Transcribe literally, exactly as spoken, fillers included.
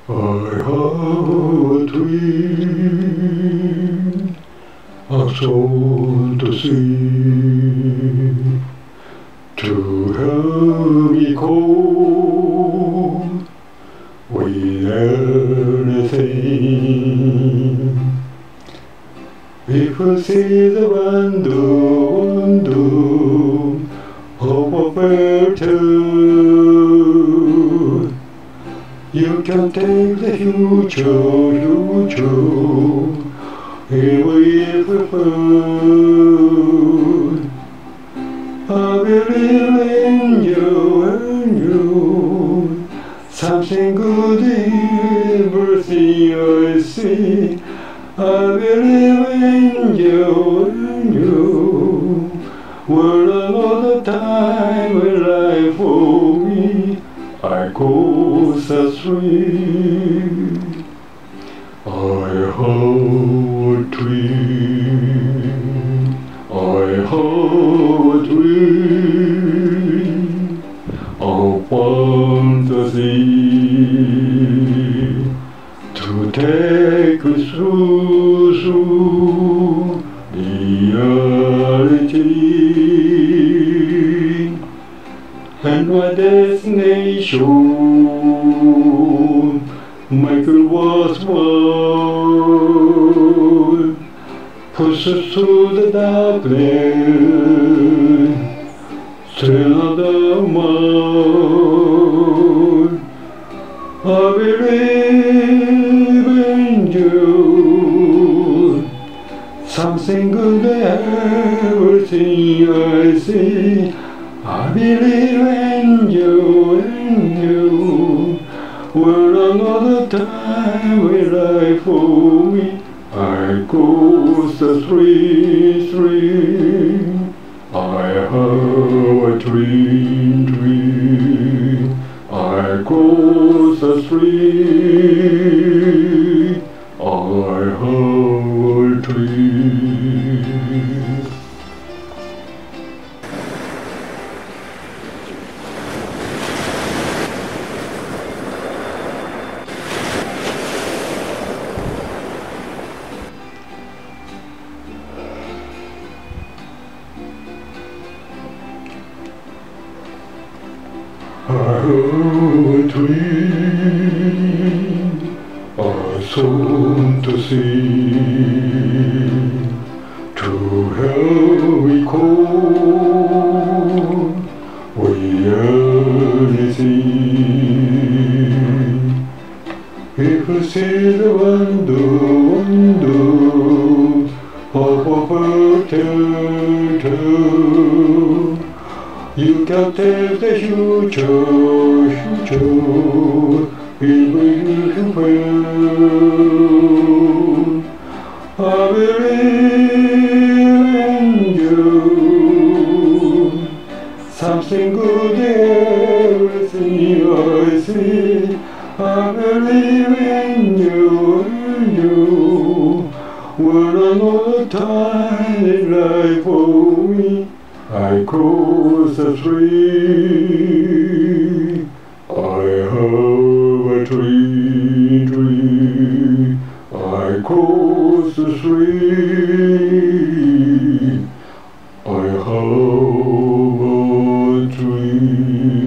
I have a dream, a soul to see, to help me cope with anything. If you see the wonder, wonder of a better, you can take the future, future, even if we fall. I believe in you, in you. Something good in everything I see. I believe in you, in you. Will another time will lie for me. I go astray. I have a dream. I have a dream of fantasy to take us through, through reality. And my destination, Michael was one, push us through the darkness, still the mind. I believe in you, something good everything I see. I believe in you, in you. Will another time will lie for me. I go astray, astray. I have a dream, dream. I go astray. I have a dream. I have a dream, a soul to see, to help me cope with anything. If you see the wonder, wonder of a potato, you can take the future, future, even if you fail. I believe in you, something good in everything I see. I believe in you, in you. Will another time in life for me. I cross the street. I have a tree, tree. I cross the street. I have a tree.